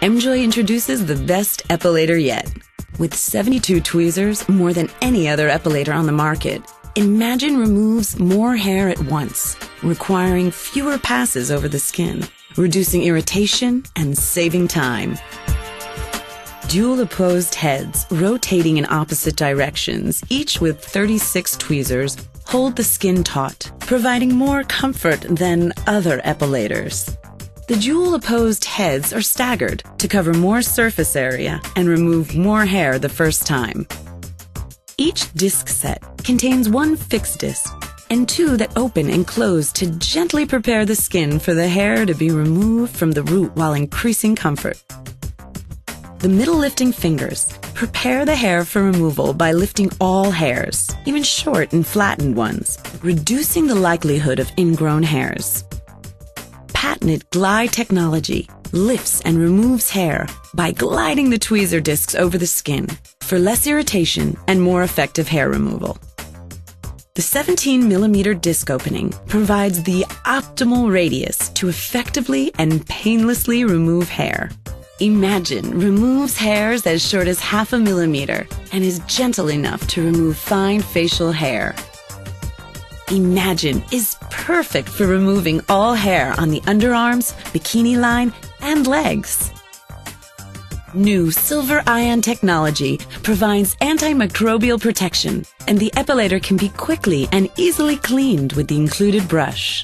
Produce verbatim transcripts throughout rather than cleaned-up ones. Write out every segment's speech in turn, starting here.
M-Joy introduces the best epilator yet. With seventy-two tweezers, more than any other epilator on the market, Imagine removes more hair at once, requiring fewer passes over the skin, reducing irritation and saving time. Dual opposed heads, rotating in opposite directions, each with thirty-six tweezers, hold the skin taut, providing more comfort than other epilators. The dual opposed heads are staggered to cover more surface area and remove more hair the first time. Each disc set contains one fixed disc and two that open and close to gently prepare the skin for the hair to be removed from the root while increasing comfort. The middle lifting fingers prepare the hair for removal by lifting all hairs, even short and flattened ones, reducing the likelihood of ingrown hairs. Patented glide technology lifts and removes hair by gliding the tweezer discs over the skin for less irritation and more effective hair removal. The seventeen millimeter disc opening provides the optimal radius to effectively and painlessly remove hair. Imagine removes hairs as short as half a millimeter and is gentle enough to remove fine facial hair. Imagine is perfect for removing all hair on the underarms, bikini line, and legs. New silver ion technology provides antimicrobial protection, and the epilator can be quickly and easily cleaned with the included brush.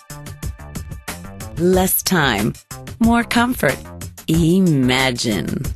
Less time, more comfort. Imagine.